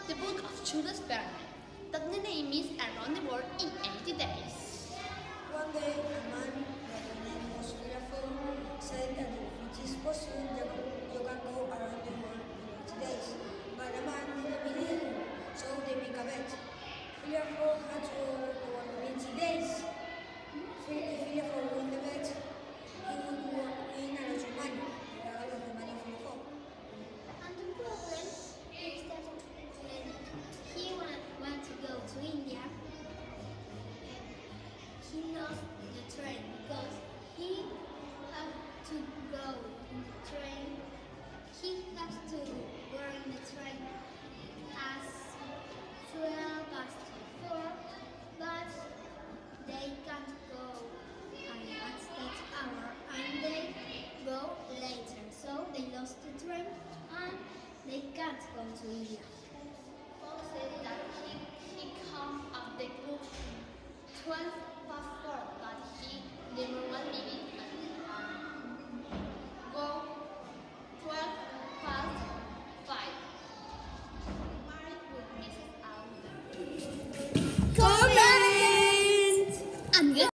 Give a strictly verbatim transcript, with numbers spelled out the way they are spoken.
the book of Jules Verne, that the name is Around the World in eighty days. One day, a man by the name was fearful said that if it is possible, you can, you can go around the world in eighty days. But the man didn't believe him, so they make a bet. Fearful had to go around the world in eighty days. If Fearful won the bet, he would win a lot of money. A lot of money for Fearful. And the problem is that when he want, want to go to India, he lost the train because he have to go in the train. He has to go in the train as twelve past four, but they can't go at that hour and they go later. So they lost the train and they can't go to India. Paul said that he, he come at the group twelve